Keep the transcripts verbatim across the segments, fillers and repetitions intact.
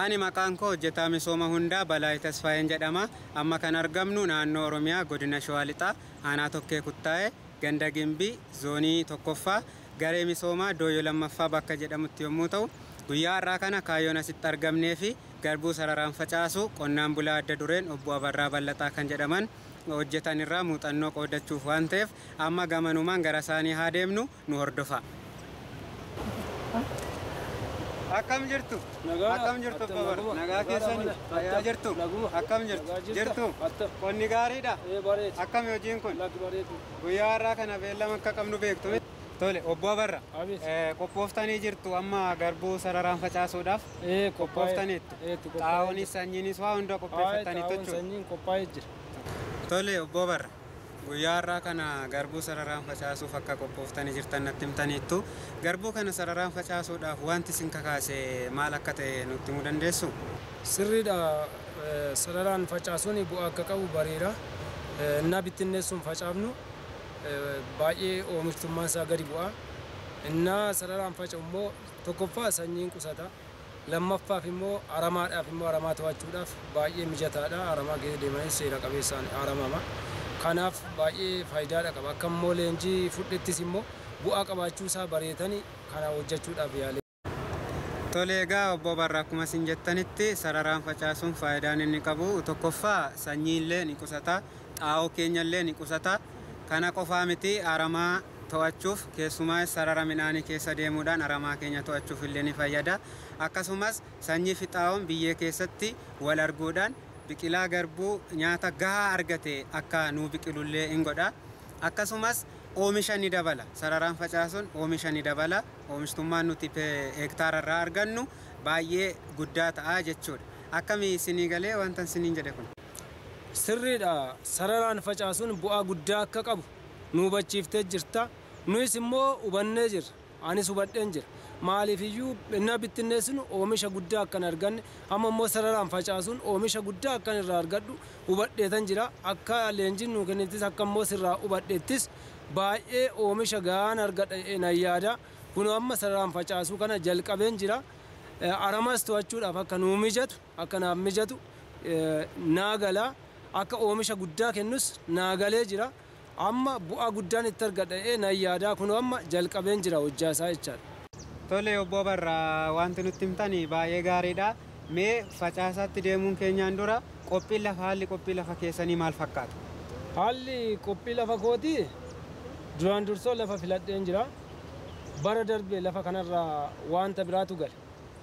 Ani maqaan koo hojjetaa misooma hundaa Balaa Tasfaayeen jedhama. Amma kan argamnu naannoo Oromiyaa godina Shawaa Lixaa aanaa Tokkee Kuttaa'ee ganda Gimbii zoonii tokkoffaa garee misoomaa Dooyyoo lammaffaa bakka jedhamutti yommuu ta'u, guyyaa har'aa kana kaayyoon asitti argamnee fi garbuu sararaan facaasu qonnaan bulaa adda dureen obbo Abarraa Ballataa kan jedhaman hojjetan irraa muuxannoo qoodachuuf waan ta'eef amma gamanumaan gara isaanii haa deemnu nu hordofa. Akkam jirtu? Akkam jirtu Babar? Nagaa keessanii? Fayyaa jirtu? Akkam jirtu? Jirtu? Qonni gaariidha? Akkam hojiin kun? Guyyaa har'aa kana beellama akka qabnu beektu. Tole, obbo Abarra. Qophooftanii jirtu amma garbuu sararaan facaasuudhaaf? Qophooftaniittu. Xaa'oonis sanyiinis waa hunda qopheeffataniitu jechuudha. Sanyiin qophaa'ee jira. Tole, obbo Abarra. Guyyaa har'aa kana garbuu sararaan facaasuuf akka qophooftanii jirtan natti himtaniittu. Garbuu kana sararaan facaasuudhaaf wanti isin kakaase maal akka ta'e nutti himuu dandeessu? Sirriidha. Sararaan facaasuun bu'aa akka qabu bareeda. Innaa bittinneessuun facaafnu baay'ee oomishtummaan isaa gadi bu'a. Innaa sararaan faca'u immoo tokkoffaa sanyiin qusata. Lammaffaaf immoo aramaadhaaf immoo aramaa to'achuudhaaf baay'ee mijataadha. Aramaa keessa deemanii seera qabeessaan aramama. Kanaaf baay'ee faayidaadha qaba. Akka immoo leenjii fudhettis immoo bu'aa qabaachuu isaa bareetanii kana hojjechuudhaaf yaale. Tole, egaa obbo Abarraa akkuma isin jettanitti sararaan facaasuun faayidaan inni qabu tokkoffaa sanyiillee ni qusata, xaa'oo keenyallee ni qusata. Kana qofaa miti aramaa to'achuuf keessumaa sarara midhaanii keessa deemuudhaan aramaa keenya to'achuuf illee ni fayyada. Akkasumas sanyii fi xaa'oon biyyee keessatti wal arguudhaan biqilaa garbuu nyaata gahaa argate akka nuu biqilullee hin godha. Akkasumas oomisha ni dabala. Sararaan facaasuun oomisha ni dabala. Oomishtummaan nuti hektaararraa argannu baay'ee guddaa ta'a jechuudha. Akkamii isinii galee wanta isiniin jedhe kun? Sirriidha. Sararaan facaasuun bu'aa guddaa akka qabu nu hubachiiftee jirta. Nuyis immoo hubannee jirra. Anis hubadheen jira. Maaliif iyyuu innaa bittinneessinu oomisha guddaa akkan arganne amma immoo sararaan facaasuun oomisha guddaa akkan irraa argadhu hubadheetan jira. Akka leenjiin nu kennittis akka immoo sirraa hubadheettis baay'ee oomisha gahaan argadha nan yaada. Kun amma sararaan facaasuu kana jalqabeen jira. Aramaas to'achuudhaaf akka nuu mijatu akka naaf mijatu naa gala. Akka oomisha guddaa kennus naa galee jira. Amma bu'aa guddaan itti argadha nan yaada. Kun amma jalqabeen jira hojjaa isaa jechaadha. Tole, obbo Abarraa wanti nutti himtani baay'ee gaariidha. Mee facaasaatti deemuun keenyaan dura qophiin lafa haalli qophii lafa keessanii maal fakkaata? Haalli qophii lafa kootii duraan dursoo lafa filadheen jira. Bara darbee lafa kanarraa wanta biraatu gale.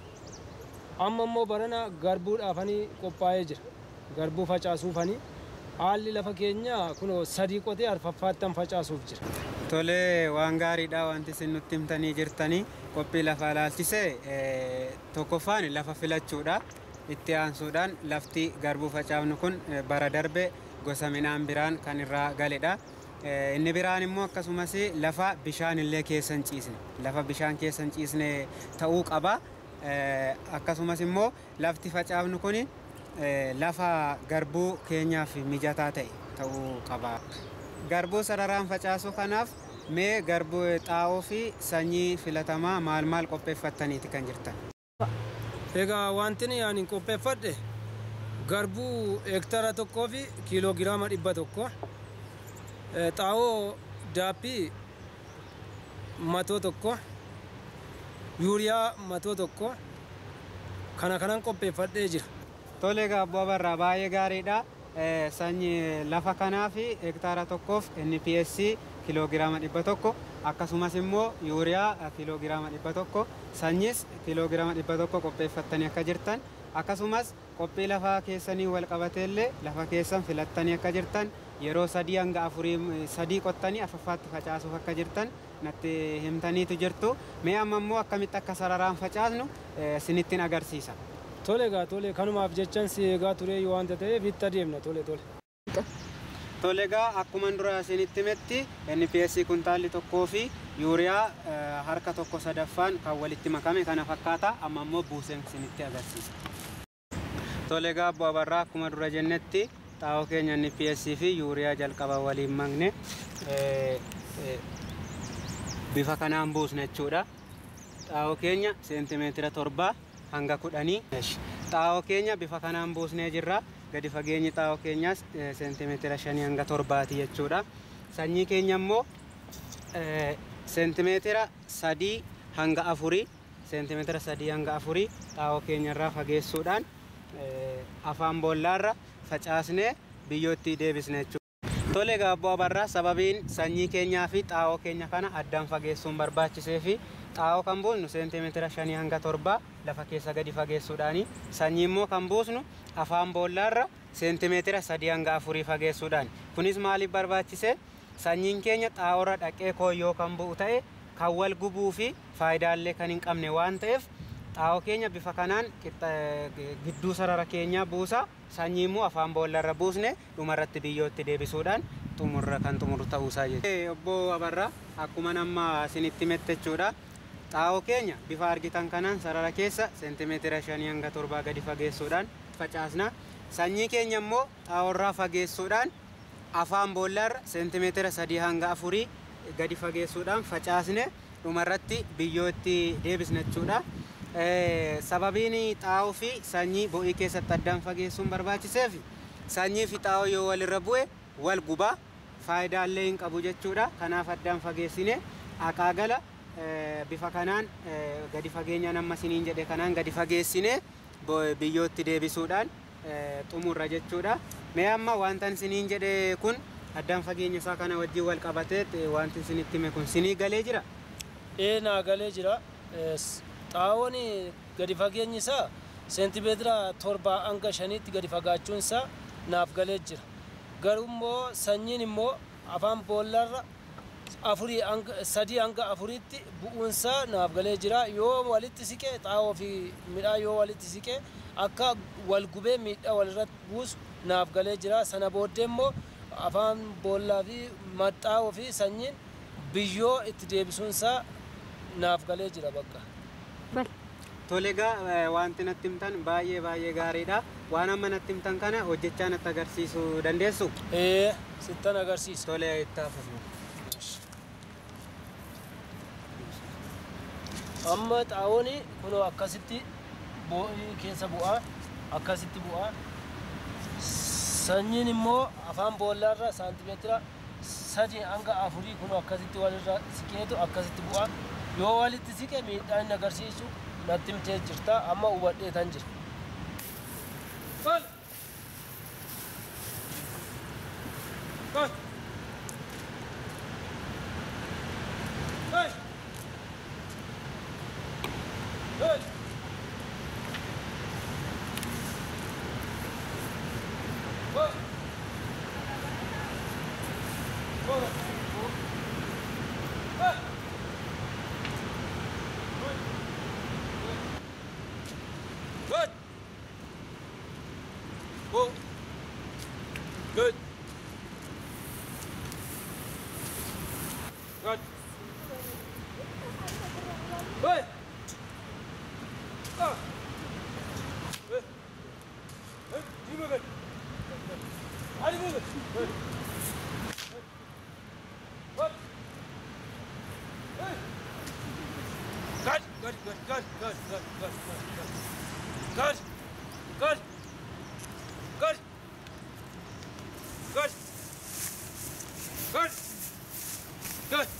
Amma immoo barana garbuudhaafanii qophaa'ee jira. Garbuu facaasuufanii haalli lafa keenya kunoo sadii qotee arfaffaattan facaasuuf jira. Tole, waan gaariidha wanti isin nutti himtanii jirtanii. Qophii lafaa ilaalchisee tokkoffaan lafa filachuudha. Itti aansuudhaan lafti garbuu facaafnu kun bara darbe gosa midhaan biraan kan irraa galedha. Inni biraan immoo akkasumas lafa bishaan illee keessa hin ciisne. Lafa bishaan keessa hin ciisne ta'uu qaba. Akkasumas immoo lafti facaafnu kun lafa garbuu keenyaaf mijataa ta'e ta'uu qaba. Garbuu sararaan facaasuu kanaaf mee garbuu xaa'oo fi sanyii filatamaa maal maal qopheeffattaniiti kan jirtan? Egaa wanti ani qopheeffadhe garbuu hektaara tokkoo fi kiiloogiraama dhibba tokko, xaa'oo daappii matoo tokko, yuuriyaa matoo tokko kana kanan qopheeffadhee jira. Tole, egaa obbo Abarraa baay'ee gaariidha. Sanyii lafa kanaa fi hektaara tokkoof N P S kiiloogiraama dhibba tokko akkasumas immoo yuuriyaa kiiloogiraama dhibba tokko sanyiis kiiloogiraama dhibba tokko qopheeffattanii akka jirtan akkasumas qophii lafaa keessanii wal qabateellee lafa keessan filattanii akka jirtan yeroo sadii hanga afurii sadii qottanii afaffaatti facaasuuf akka jirtan natti himtaniitu jirtu. Mee amma immoo akkamitti akka sararaan facaasnu sinittiin agarsiisa. Tole, egaa tole kanumaaf jechan si eegaa turee yoo wanta ta'eef itti adeemna. Tole tole. Tole, egaa akkuma dura isinitti himetti N P S kuntaalli tokkoo fi yuuriyaa harka tokko sadaffaan kan walitti makame kana fakkaata. Amma immoo buuseen isinitti agarsiisa. Tole, egaa obbo Abarraa akkuma dura jennetti xaa'oo keenya N P S fi yuuriyaa jalqaba waliin makne bifa kanaan buusne jechuudha. Xaa'oo keenya seentimeetira torbaa hanga kudhanii xaa'oo keenya bifa kanaan buusnee jirra. Gadi fageenyi xaa'oo keenyaas seentimeetira shanii hanga torbaati jechuudha. Sanyii keenya immoo seentimeetira sadii hanga afurii seentimeetira sadii hanga afurii xaa'oo keenyarraa fageessuudhaan afaan boollaarra facaasnee biyyootti deebisne jechuudha. Tole egaa Obbo Abarraa, sababiin sanyii keenyaa fi xaa'oo keenya kana addaan fageessuun barbaachisee fi xaa'oo kan buusnu seentimeetira shanii hanga torbaa lafa keessa gadi fageessuudhaani, sanyii immoo kan buusnu afaan boollaarra seentimeetira sadii hanga afurii fageessuudhaan. Kunis maaliif barbaachise? Sanyiin keenya xaa'oorra dhaqee kooyyoo kan bu'u ta'e kan wal gubuu fi faayidaalee kan hin qabne waan ta'eef xaa'oo keenya bifa kanaan gidduu sarara keenyaa buusa, sanyii immoo afaan boollarra buusne dhumarratti biyyootti deebisuudhaan xumurra kan xumuru ta'uusaa jechuudha. Obbo Abarraa, akkuma nama isinitti himette jechuudha, xaa'oo keenya bifa argitan kanaan sarara keessa seentimeetira shanii hanga torbaa gadi fageessuudhaan facaasna. Sanyii keenya immoo xaa'oorraa fageessuudhaan afaan boollarra seentimeetira sadii hanga afurii gadi fageessuudhaan facaasne dhumarratti biyyootti deebisne jechuudha. Sababiin xaa'oo fi sanyii bo'ii keessatti addaan fageessuun barbaachiseef sanyii fi xaa'oo yoo walirra bu'e wal gubaa, faayidaalee hin qabu jechuudha. Kanaaf addaan fageessine akaagala bifa kanaan gadi fageenya nama isiniin jedhe kanaan gadi fageessine biyyootti deebisuudhaan xumurra jechuudha. Mee amma wanta isiniin jedhe kun addaan fageenya isaa kana wajjin wal qabatee wanti isinitti hime kun sinii galee jira? Ee, naa galee jira. Xaa'oon gadi fageenyi isaa seentimeetira torbaa hanga shaniitti gadi fagaachuun isaa naaf galee jira. Garuu immoo sanyiin immoo afaan boollarra afurii sadii hanga afuriitti bu'uunsaa naaf galee jira. Yoo walitti siqee xaa'oo fi midhaan yoo walitti siqee akka wal gubee miidhaa walirratti buusu naaf galee jira. Sana booddee immoo afaan boollaa fi maxxaa'oo fi sanyiin biyyoo itti deebisuunsaa naaf galee jira bakka. Tole egaa wanti natti himtan baay'ee baay'ee gaariidha. Waan amma natti himtan kana hojjechaa natti agarsiisuu dandeessu? Ee, sittan agarsiisa. Tole itti hafuuf. Amma xaa'oon kunoo akkasitti bo'ii keessa bu'aa, akkasitti bu'aa. Sanyiin immoo afaan boollarra saantimeetira sadii hanga afurii kunoo akkasitti walirra siqeetu akkasitti bu'aa. Yoo walitti siqe miidhaa inni agarsiisu natti himtee jirta. Amma hubadhee tan jira. Kol! Kol! Kol! Kol! Kol! Kol! Good. Oh. Good. Good. Good. Oh. Good. Good. You move it. How do you move it? Good. Good. Good. Good. Good. Good. Good. Good. Good. Good. Good. Good. Good. Good. Good. Good.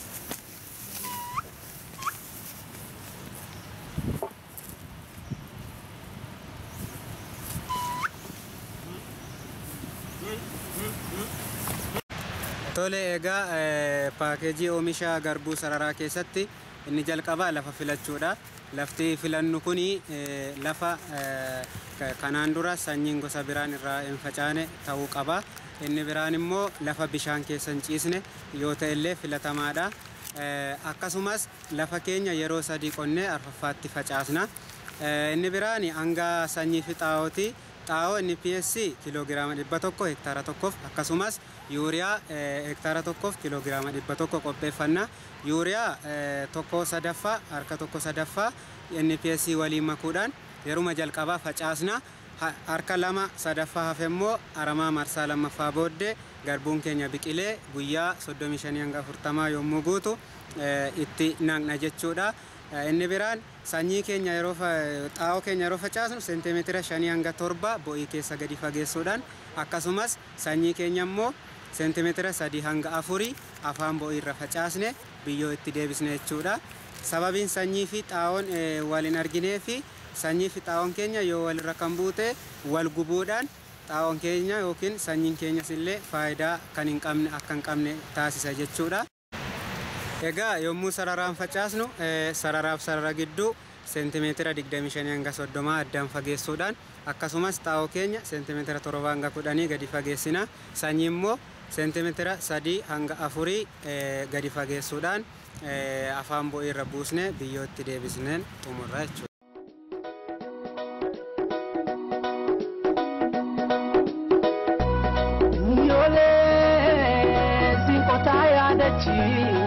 Tole egaa paakeejii oomisha garbuu sararaa keessatti inni jalqabaa lafa filachuudha. Lafti filannu kuni lafa kanaan dura sanyiin gosa biraan irraa hin facaane ta'uu qaba. Inni biraan immoo lafa bishaan keessa hin ciisne yoo ta'e illee filatamaadha. Akkasumas lafa keenya yeroo sadii qonnee arfaffaatti facaasna. Inni biraan hanga sanyii fi xaa'ooti. Xaa'oo N P S kiloogiraama dhibba tokko hektaara tokkoof, akkasumas yuuriyaa hektaara tokkoof kiloogiraama dhibba tokko qopheeffanna. Yuuriyaa tokko sadaffaa harka tokko sadaffaa N P S waliin makuudhaan yeruma jalqabaa facaasna. Harka lama sadaffaa hafe immoo aramaa marsaa lammaffaa booddee garbuun keenya biqilee guyyaa soddomii shanii hanga afurtamaa yommuu guutu itti naqna jechuudha. Inni biraan sanyii keenya yeroo xaa'oo keenya yeroo facaasnu seentimeetira shanii hanga torba bo'ii keessa gadi fageessuudhaan akkasumas sanyii keenya immoo seentimeetira sadii hanga afurii afaan bo'ii irra facaasne biyyoo itti deebisne jechuudha. Sababiin sanyii fi xaa'oon wal hin arginee fi sanyii fi xaa'oon keenya yoo walirra kan buute wal gubuudhaan xaa'oon keenya yookiin sanyiin keenyas illee faayidaa kan hin qabne akka hin qabne taasisa jechuudha. Egaa yommuu sararaan facaasnu sararaaf sarara gidduu seentimeetira digdamii shanii hanga soddoma addaan fageessuudhaan akkasumas xaa'oo keenya seentimeetira torba hanga kudhanii gadi fageessina. Sanyii immoo seentimeetira sadii hanga afurii gadi fageessuudhaan afaan bo'ii irra buusne biyyootti deebisneen xumurra jechuudha. Yole, sin kota ya dachi.